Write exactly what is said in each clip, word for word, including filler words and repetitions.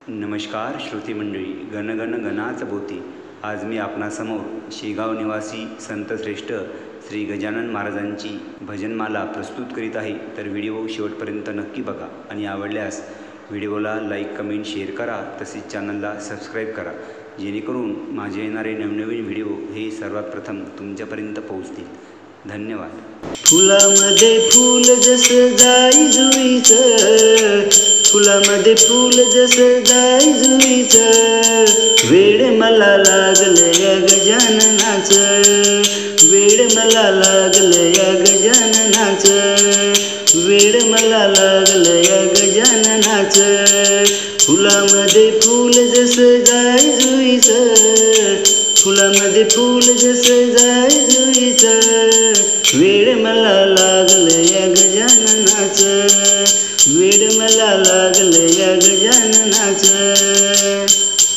नमस्कार श्रोते मंडळी, गणगण गणाच बोती. आज मी आपणासमोर शेगाव निवासी संतश्रेष्ठ श्री गजानन महाराजांची भजनमाला प्रस्तुत करीत आहे. तर व्हिडिओ शेवटपर्यंत नक्की बघा आणि आवडल्यास व्हिडिओला लाईक, कमेंट, शेअर करा. तसेच चॅनलला सबस्क्राईब करा, जेणेकरून माझे येणारे नवनवीन व्हिडिओ हे सर्वात प्रथम तुमच्यापर्यंत पोहोचतील. धन्यवाद. फुलामध्ये फूल जसं जाई जुईचं, फुलामध्ये फूल जसं जाई जुईचं, वेड मला लागलं या गजाननाचं, वेड मला लागलं या गजाननाचं, वेड मला लागलं या गजाननाचं. फुलामध्ये फूल जसं जाई जुईचं, फुलामध्ये फूल जसं जाई जुईचं, वेड मला लागलं या गजाननाचं, वेड मला लागलं या गजाननाचं.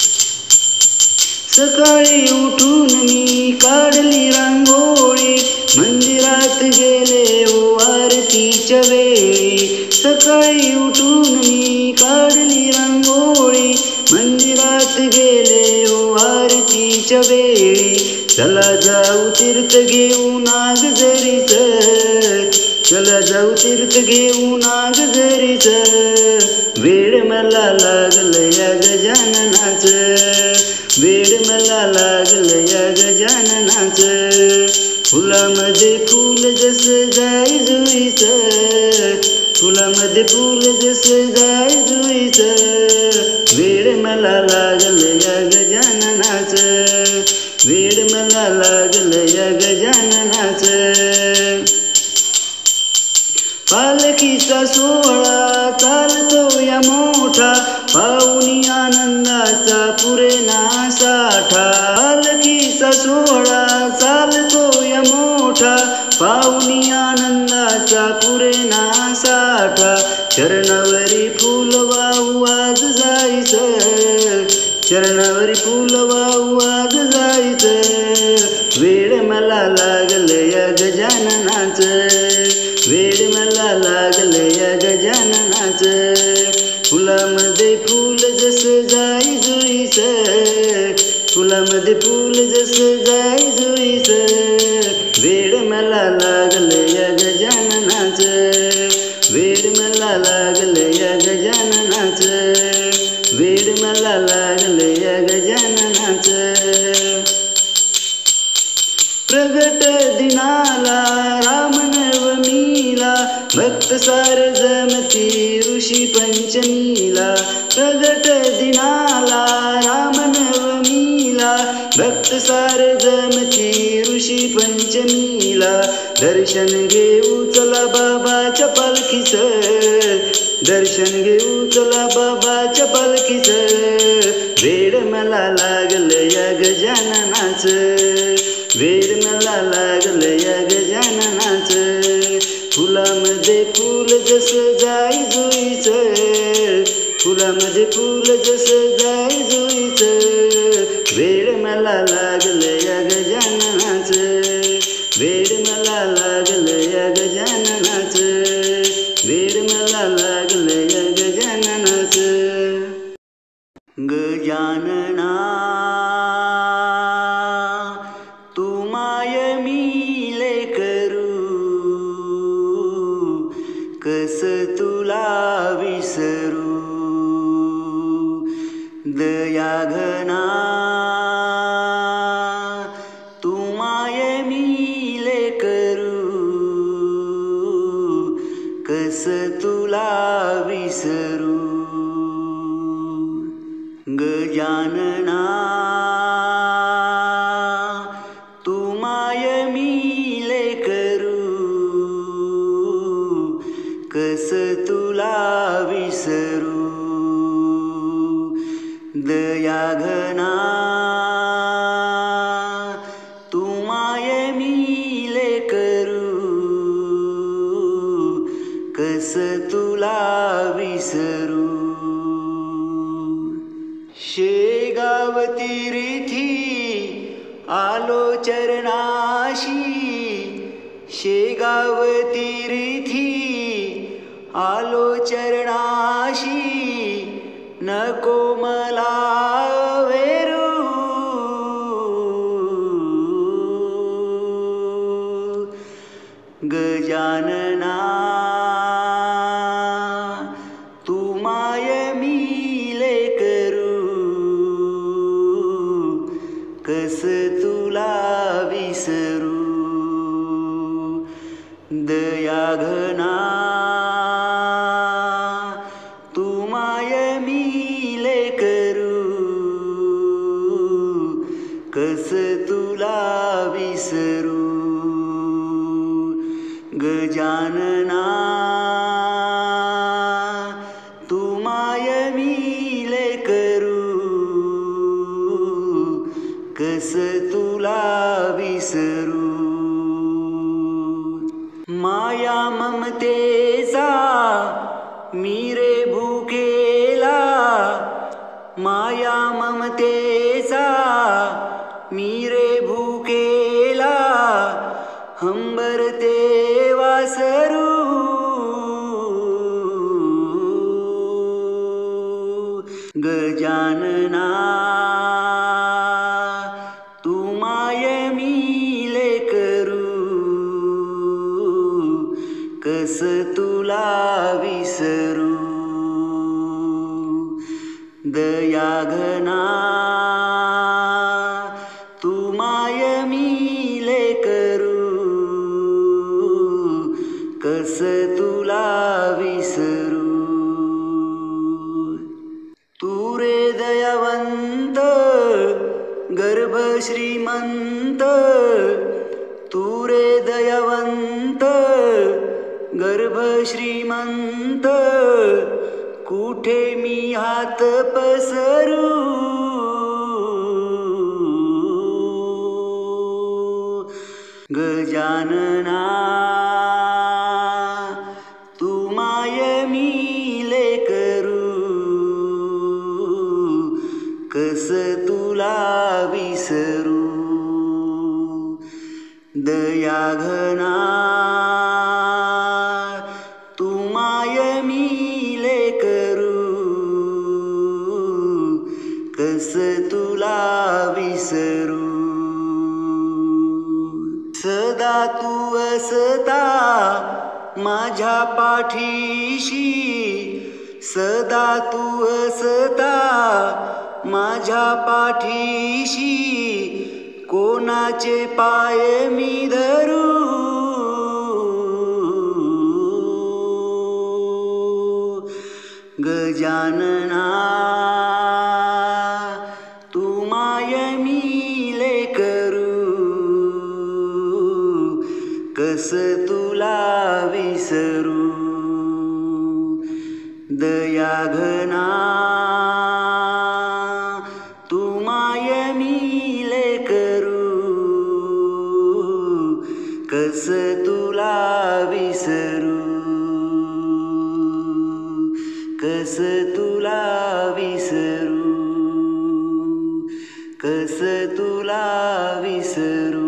सकाळी उठून मी काढली रांगोळी, मंदिरात गेले ओ आरतीच्या वेळी. सकाळी उठून मी काढली रांगोळी, मंदिरात गेले ओ आरतीच्या वेळी. चला जाऊ तीर्थ घेऊ नागझरीचं, चला जाऊ तीर्थ घेऊ नागझरीचं, वेड मला लागलं या गजाननाचं, वेड मला लागलं या गजाननाचं. फुलामध्ये फूल जसं जाई जुईचं, फुलामध्ये फूल जसं जाई जुईचं, वेड मला लागलं या गजाननाचं, वेड मला लागलं या गजाननाचं. पालखीचा सोहळा चालतो या मोठा, पाहुणी आनंदाचा पुरेना साठा. पालखीचा सोहळा चालतो या मोठा, पाहुणी आनंदाचा पुरेना साठा. चरणावरी फूल वाहू आज जायचं, चरणावरी फूल वाहू आज जायचं, वेड मला लागलं या गजाननाचं, वेड मला लागलं या गजाननाचं. फुलामध्ये फूल जसं जाई जुईचं, फुलामध्ये फूल जसं जाई जुईचं, वेड मला लागलं या गजाननाचं, वेड मला लागलं या गजाननाचं, वेड मला लागलं या गजाननाचं. प्रगट दिनाला रामनवमीला, भक्त सार जमती ऋषी पंचमीला. प्रगट दिनाला रामनवमीला, भक्त सार जमती ऋषी पंचमीला. दर्शन घेऊ चला बाबाच्या पालखीचं, दर्शन घेऊ चला बाबाच्या पालखीचं, वेड मला लागलं या गजाननाचं, वेड मला लागलं या गजाननाचं. फुलामध्ये फूल जसं जाई जुईचं, फुलामध्ये फूल जसं जाई जुईचं, वेड मला लागलं या गजाननाचं, वेड मला लागलं या गजाननाचं, वेड मला लागलं या गजाननाचं. गजानना कस तुला विसरू, दया घना तू माय मिले करू, कस तुला विसरू. गजानना तू माय मिले करू, कस तुला विसरू. दया घना तू माय मिले करू, कस तुला विसरू. शेगाव तीर्थी आलो चरणाशी, शेगाव तीर्थी आलो चरणाशी, नको मला वेरू गजानना तू माय मिले करू कस तुला विसरू दया घना तू माय मिले करू कस तुला विसरू गजानना तू माय मिले करू कस तुला विसरू माया ममतेचा मी रे भुकेला माया ममतेचा मी रे भुकेला हंबरते वासरू गजानना तू माय मिले करू कस तुला विसरू दया घना तू माय मिले करू कस तुला विसरू तू रे दयावंत गर्भ श्रीमंत तू रे दयावंत गर्भ श्रीमंत कुठे मी हात पसरू गजानना तू माय मिले करू कस तुला विसरू दया घना तू माय मिले करू कस तुला विसरू सदा तू असता माझ्या पाठीशी सदा तू असता माझ्या पाठीशी कोणाचे पाय मी धरू गजानना तू माय मिले करू कस तुला विसरू दया घना तू माय मिले करू कस तुला विसरू कस तुला विसरू कस तुला विसरू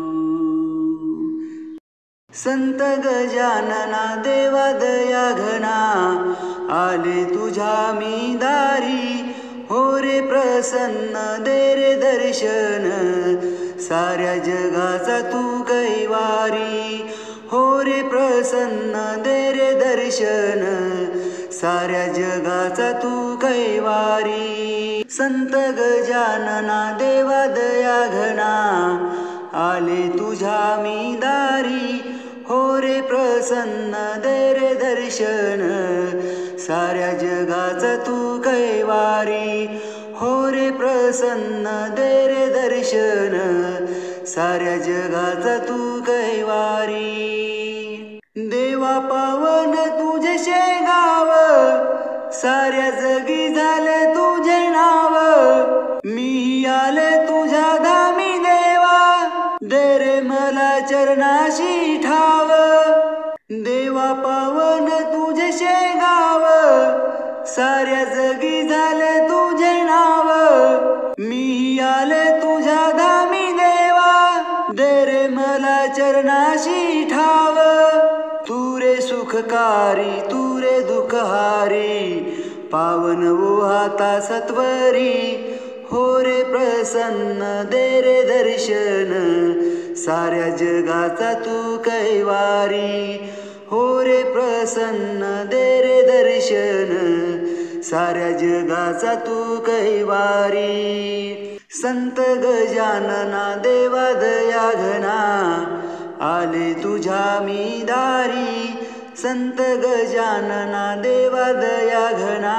संत गजानना देवा दया घना आले तुझ्या मी दारी हो रे प्रसन्न दे रे दर्शन साऱ्या जगाचा तू कैवारी हो रे प्रसन्न दे रे दर्शन साऱ्या जगाचा तू कैवारी संत गजानना देवा दया घना आले तुझ्या मी दारी हो रे प्रसन्न दे रे दर्शन साऱ्या जगाचा तू कैवारी हो रे प्रसन्न दे रे दर्शन साऱ्या जगाचा तू कैवारी देवा पावन तुझे शेगाव साऱ्या जगी झाले तुझे नाव मी आले तुझ्या धामी देवा दे रे मला चरणाशी ठाव देवा पावन तुझे शेगाव साऱ्या जगी झाले तुझे नाव मी आले तुझ्या धामी देवा दे रे मला चरणाशी ठाव तू रे सुखकारी तू रे दुःखहारी पावन वो हाता सत्वरी हो रे प्रसन्न दे रे दर्शन साऱ्या जगाचा तू कैवारी हो रे प्रसन्न दे रे दर्शन साऱ्या जगाचा तू कैवारी संत गजानना देवा दया घना आले तुझ्या मी दारी संत गजानना देवा दया घना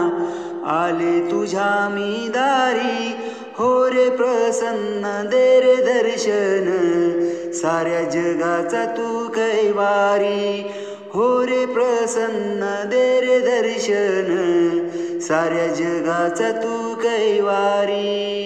आले तुझ्या मी दारी हो रे प्रसन्न दे रे दर्शन साऱ्या जगाचा तू कैवारी हो रे प्रसन्न दे रे दर्शन साऱ्या जगाचा तू कैवारी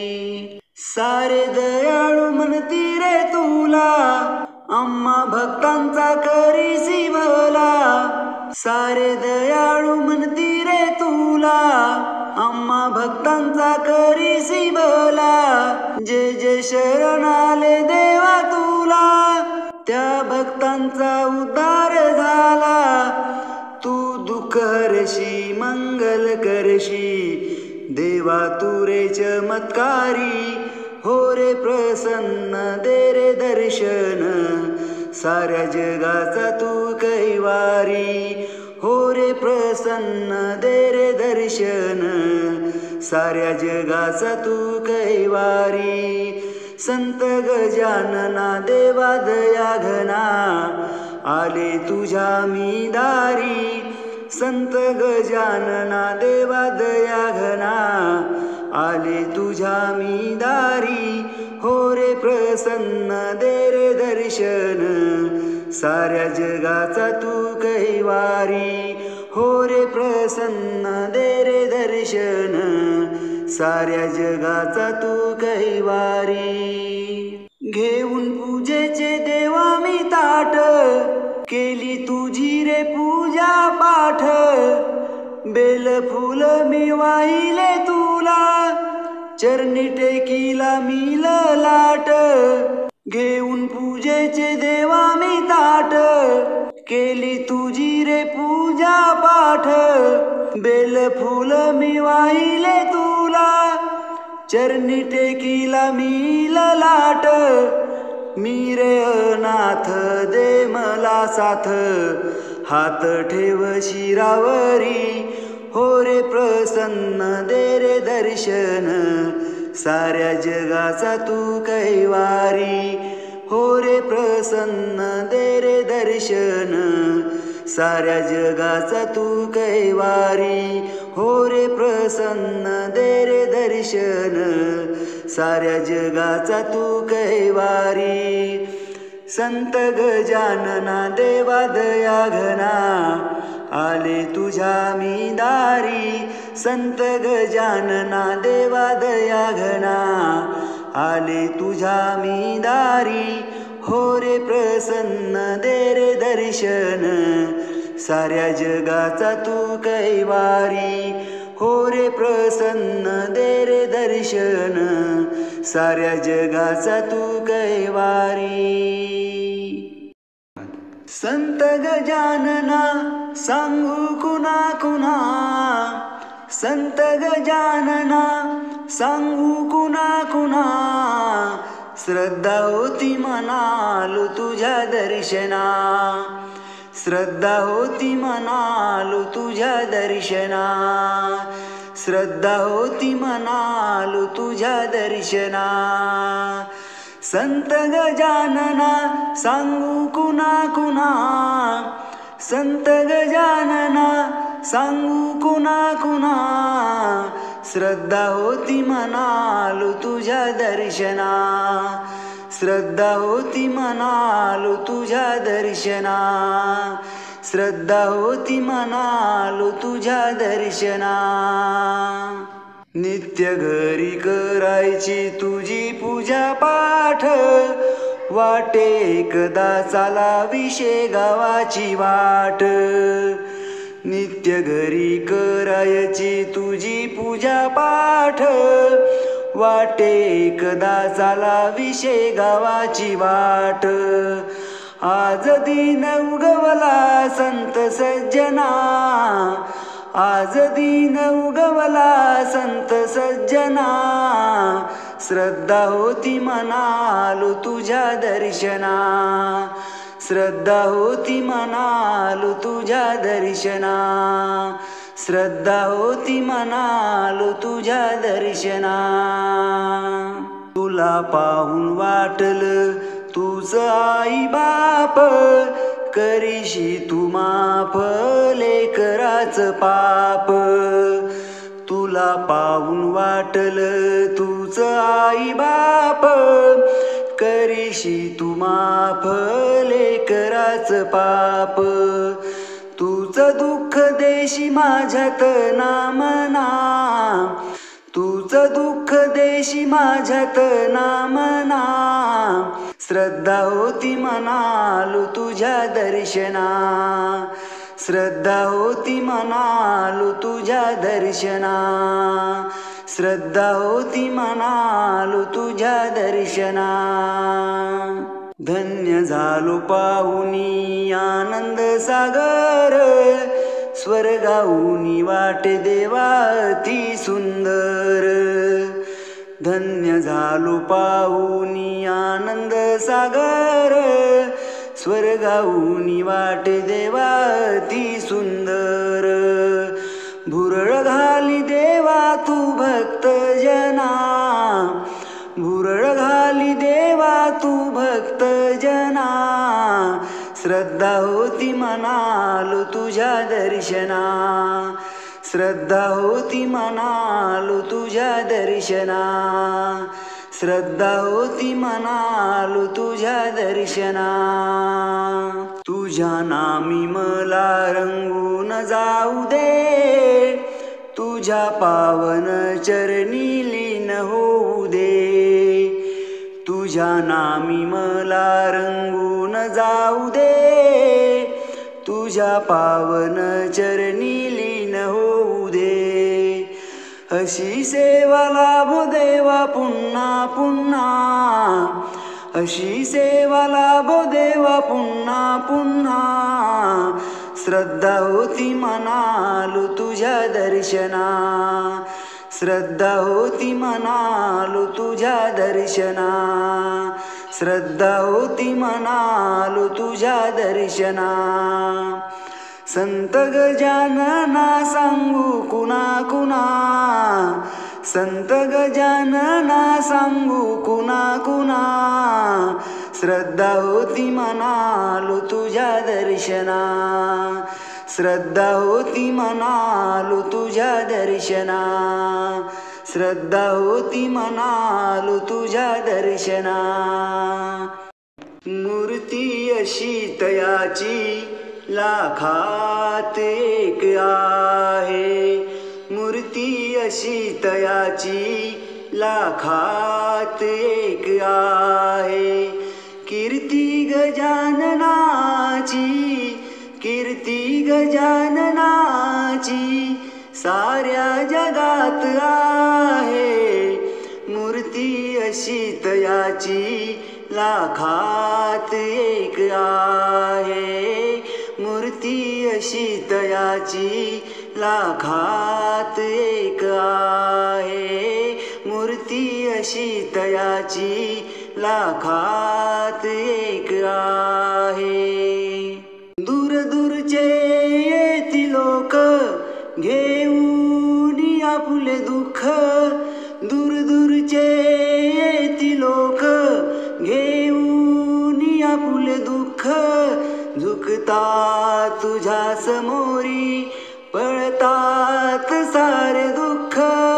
सारे दयाळू म्हणती रे तुला आम्हा भक्तांचा करीसी भला सारे दयाळू म्हणती रे तुला आम्हा भक्तांचा करीसी भला जे जे शरण आले देवा तुला त्या भक्तांचा उद्धार झाला तू दुःख हरशी मंगल करशी देवा तू रे चमत्कारी हो रे प्रसन्न दे रे दर्शन साऱ्या जगाचा तू कैवारी हो रे प्रसन्न दे रे दर्शन साऱ्या जगाचा तू कैवारी संत गजानना देवा दया घना आले तुझ्या मी दारी संत गजानना देवा दया घना आले तुझ्या मी दारी हो रे प्रसन्न दे रे दर्शन साऱ्या जगाचा तू कैवारी हो रे प्रसन्न दे रे दर्शन साऱ्या जगाचा तू कैवारी घेऊन पूजेचे देवा मी ताट केली तुझी रे पूजा पाठ बेल फुल मी वाहिले तुला चरणी टेकीला मी ललाट घेऊन पूजेचे देवा मी ताट केली तुझी रे पूजा पाठ बेल फुल मी वाहिले तुला चरणी टेकीला मी ललाट मी रे अनाथ दे मला साथ हात ठेव शिरावरी हो रे प्रसन्न दे रे दर्शन साऱ्या जगाचा तू कैवारी हो रे प्रसन्न दे रे दर्शन साऱ्या जगाचा तू कैवारी हो रे प्रसन्न दे रे दर्शन साऱ्या जगाचा तू कैवारी संत गजानना देवा दया घना आले तुझ्या मी दारी संत गजानना देवा दया घना आले तुझ्या मी दारी हो रे प्रसन्न दे रे दर्शन साऱ्या जगाचा तू कैवारी हो रे प्रसन्न दे रे दर्शन साऱ्या जगाचा तू कैवारी संत गजानना सांगू कुणा कुणा संत गजानना सांगू कुणा कुणा श्रद्धा होती मनालो तुझ्या दर्शना श्रद्धा होती मनालो तुझ्या दर्शना श्रद्धा होती मनालो तुझ्या दर्शना संत गजानना सांगू कुणा कुणा संत गजानना सांगू कुणा कुणा श्रद्धा होती मनालो तुझ्या दर्शना श्रद्धा होती मनालो तुझ्या दर्शना श्रद्धा होती मनालो तुझ्या दर्शना नित्य घरी करायची तुझी पूजा पाठ वाटे एकदा चालावी शेगावाची वाट नित्य घरी करायची तुझी पूजा पाठ वाटे एकदा चालावी शेगावाची वाट आज दिन उगवला संत सज्जना आज दिन उगवला संत सज्जना, श्रद्धा होती मनालो तुझ्या दर्शना, श्रद्धा होती मनालो तुझ्या दर्शना, श्रद्धा होती मनालो तुझ्या दर्शना. तुला पाहून वाटलं तूच आई बाप, करीशी तू माफ लेकराच पाप. तुला पाहून वाटलं तूच आई बाप, करीशी तू माफ लेकराच पाप. तुझ दुःख देशी माझ्यात नामना, तुझ दुःख देशी माझ्यात नामना, श्रद्धा होती मनालो तुझ्या दर्शना, श्रद्धा होती मनालो तुझ्या दर्शना, श्रद्धा होती मनालो तुझ्या दर्शना. धन्य झालो पाहुनी आनंद सागर, स्वर्गाहुनी वाटे देवा अति सुंदर. धन्य झालो पाहुनी आनंद सागर, स्वर्गाहुनी वाटे देवा अति सुंदर. भुरळ घाली देवा तू भक्त जना, भुरळ घाली देवा तू भक्त जना, श्रद्धा होती मनालो तुझ्या दर्शना, श्रद्धा होती मनालो तुझ्या दर्शना, श्रद्धा होती मनालो तुझ्या दर्शना. तुझ्या नामी मला रंगून जाऊ दे, तुझ्या पावन चरणी लीन होऊ दे. तुझ्या नामी मला रंगून जाऊ दे, तुझ्या पावन चरणी लीन होऊ दे. अशी सेवा लाभो देवा पुन्हा पुन्हा, अशी सेवा लाभो देवा पुन्हा पुन्हा, श्रद्धा होती मनालो तुझ्या दर्शना, श्रद्धा होती मनालो तुझ्या दर्शना, श्रद्धा होती मनालो तुझ्या दर्शना. संत गजानना सांगू कुणा कुणा, संत गजानना सांगू कुणा कुणा, श्रद्धा होती मनालो तुझ्या दर्शना, श्रद्धा होती मनालो तुझ्या दर्शना, श्रद्धा होती मनालो तुझ्या दर्शना. मूर्ती अशी तयाची लाखात एक आहे, मूर्ती अशी तयाची लाखात एक आहे. कीर्ती गजाननाची, कीर्ती गजाननाची साऱ्या जगात आहे. मूर्ती अशी तयाची लाखात एक आहे, मूर्ती अशी तयाची लाखात एक आहे, मूर्ती अशी तयाची लाखात एक आहे. दूर दूरचे येती लोक घेऊन आपुले दुःख, दूर दूरचे येती लोक घेऊन आपुले दुःख. झुकता तुझ्या समोरी पळतात सारे दुःख,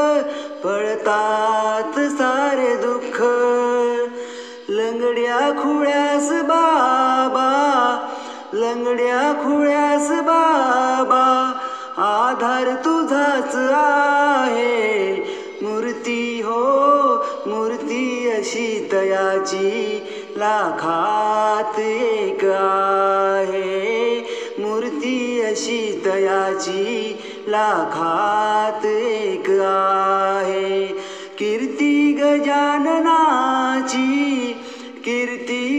पळतात सारे दुःख. लंगड्या खुळ्यास बाबा, लंगड्या खुळ्यास बाबा आधार तुझाच आहे. मूर्ती हो मूर्ती अशी तयाची लाखात एक आहे, मूर्ती अशी तयाची लाखात एक आहे. कीर्ती गजाननाची, कीर्ती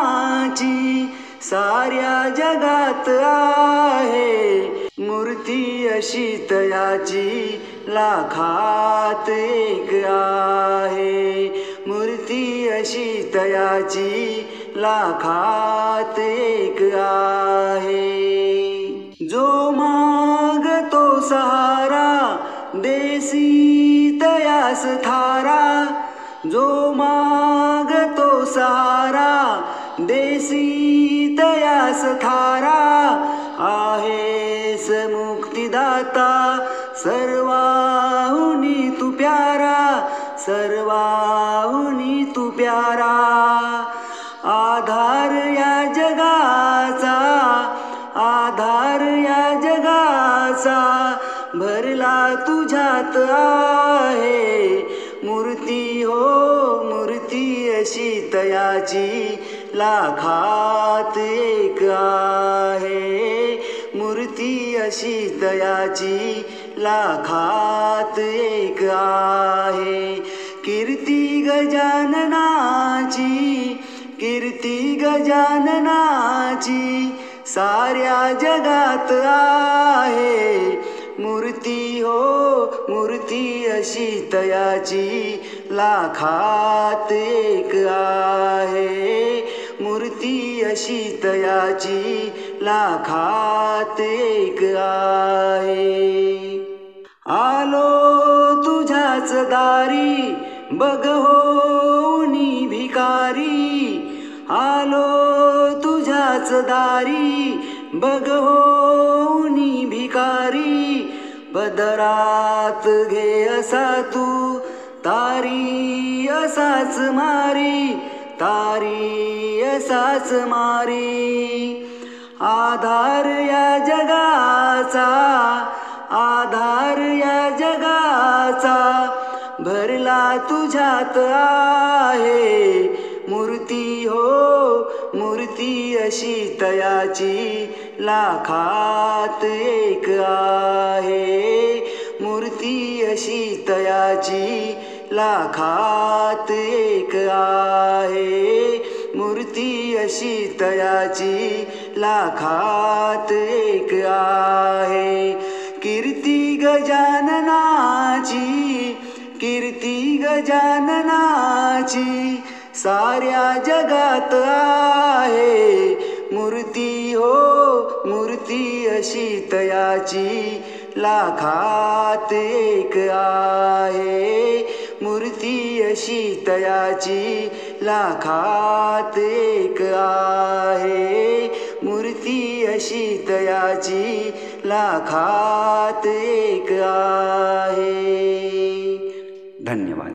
गजाननाची साऱ्या जगात आहे. मूर्ती अशी तयाची लाखात एक आहे. मूर्ती अशी तयाची लाखात एक आहे. जो मागतो सहारा देसी तयास थारा. जो मागतो सहारा देसी तयास थारा. आहेस मुक्तिदाता सर्वाहुनी तू प्यारा. सर्वाहुनी तू प्यारा. आधार या जगाचा आधार या जगाचा भरला तुझ्यात आहे. मूर्ती हो मूर्ती अशी तयाची लाखात एक आहे. मूर्ती अशी तयाची लाखात एक आहे. कीर्ती गजाननाची कीर्ती गजाननाची साऱ्या जगात आहे. मूर्ती हो मूर्ती अशी तयाची लाखात एक आहे. मूर्ती अशी तयाची लाखात एक आहे. आलो तुझ्याच दारी बघ होऊनी भिकारी. आलो तुझ्याच दारी बघ होऊनी भिकारी. पदरात घे असा तू तारी असाच मारी. तारी असाच मारी. आधार या जगाचा आधार या जगाचा भरला तुझ्यात आहे. मूर्ती हो मूर्ती अशी तयाची लाखात एक आहे. मूर्ती अशी तयाची लाखात एक आहे. मूर्ती अशी तयाची लाखात एक आहे. कीर्ती गजाननाची कीर्ती गजाननाची साऱ्या जगात आहे. मूर्ती हो मूर्ती अशी तयाची लाखात एक आहे. मूर्ती अशी तयाची लाखात एक आहे. मूर्ती अशी तयाची लाखात एक आहे. धन्यवाद.